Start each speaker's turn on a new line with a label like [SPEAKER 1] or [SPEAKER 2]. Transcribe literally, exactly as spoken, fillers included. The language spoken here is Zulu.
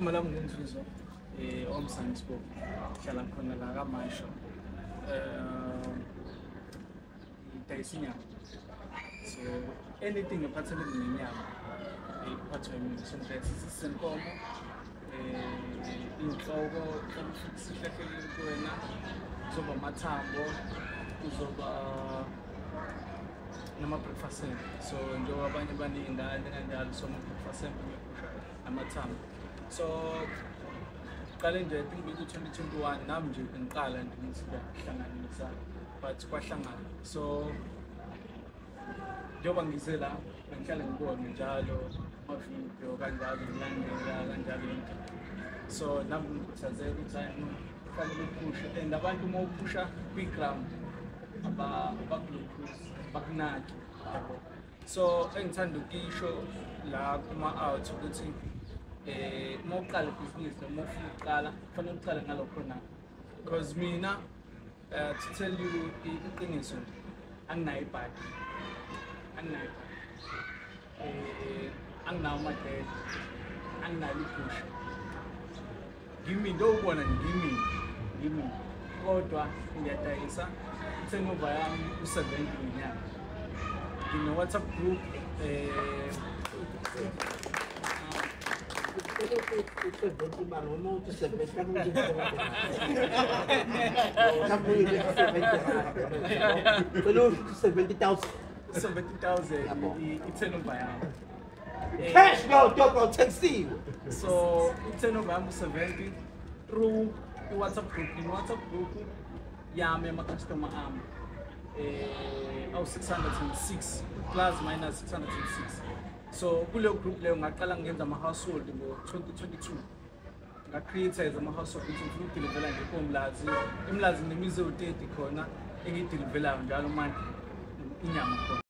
[SPEAKER 1] igama lami nginzuzwa eh omsanisbo hlala khona la kaMasho eh idayisinya so anything ephathelene nenyama iphathwa yimi so ngidayisa isenkomo eh inhloko sihlahlele kuwena kuzoba amathambo kuzoba nama breakfast so njengoba abanye baningane kanjalo so breakfast ngiyokusha amathambo so qale nje I think beku twenty twenty-one nami nje ngiqala nje ngithi ngihlanganisa but kwahlangana so njengoba ngize la ngihlala ngibone njalo amavideo kanjalo ngilandela kanjalo into so nami ngikuthazela ukuthi hayi kufanele uphushe and abantu uma uphusha kwigram aba abaglucose bakunaki so engithanda ukisho la kuma out ukuthi eh uma uqala business noma ufuna uqala kufanele uqale ngalokho na because mina uh, to tell you iqiniso anginayo ibhadi anginayo eh anginawo amadede anginayo iphusha ngimi ndo ubona ngimi ngimi kodwa ngiyadayisa turnover yami u seventy ngenyanga in a WhatsApp group eh
[SPEAKER 2] seventy man no to seventy kan mungkin seventy thousand
[SPEAKER 1] seventy thousand i-turnover yami
[SPEAKER 2] cash no don't ten
[SPEAKER 1] so i-turnover yami seventy through i-WhatsApp group in WhatsApp group yami ama-customer ami eh awu six hundred six plus minus six hundred six so kuleyo group leyo ngaqala ngenza ama-household ngo twenty twenty-two ngacreate ama-household ukuthi ngifuna ukudilivela nje komlazi emlazi nemize u-thirty khona engiyidilivelayo njalo manje inyama khona